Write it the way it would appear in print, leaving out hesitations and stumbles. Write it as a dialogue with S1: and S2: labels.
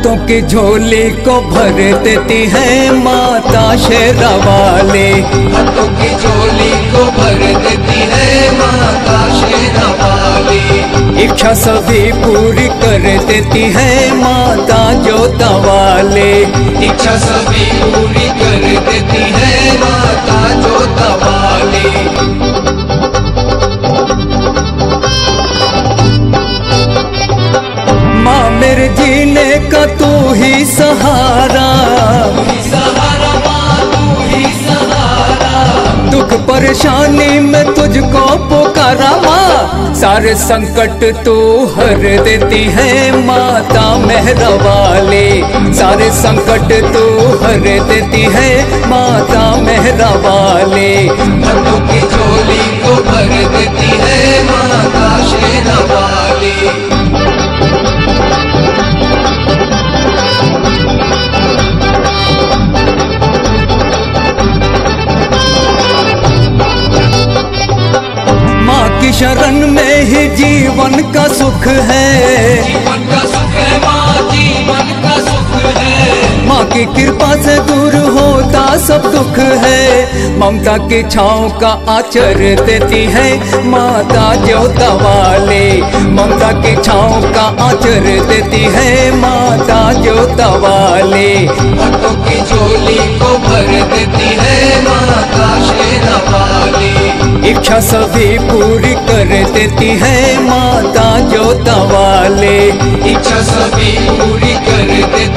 S1: भक्तों की झोली को भर देती है माता शेरावाली।
S2: भक्तों की झोली को भर देती है माता शेरावाली।
S1: इच्छा सभी पूरी कर देती है माता जोतावाली।
S2: इच्छा सभी पूरी कर देती है माता जोतावाली।
S1: माँ मेरे जीने का तू ही सहारा,
S2: सहारा माँ तू ही सहारा।
S1: दुख परेशानी में तुझको पुकारा माँ, सारे संकट तू हर देती है माता मेहरा वाली। सारे संकट तू हर देती है माता मेहरा वाली।
S2: भक्तों की झोली को भर देती है माता शेरावाली।
S1: शरण में ही जीवन का सुख है।
S2: जीवन का सुख है माँ, जीवन का सुख है।
S1: माँ की कृपा से दूर होता सब दुख है। ममता की छाँव का आचर देती है माता जोतावाली। ममता की छाँव का आचर देती है माता जोतावाली।
S2: भक्तों की झोली को भर देती है माता शेरावाली।
S1: इच्छा सभी पूरी कर देती है माता जोतावाली।
S2: इच्छा सभी पूरी कर देती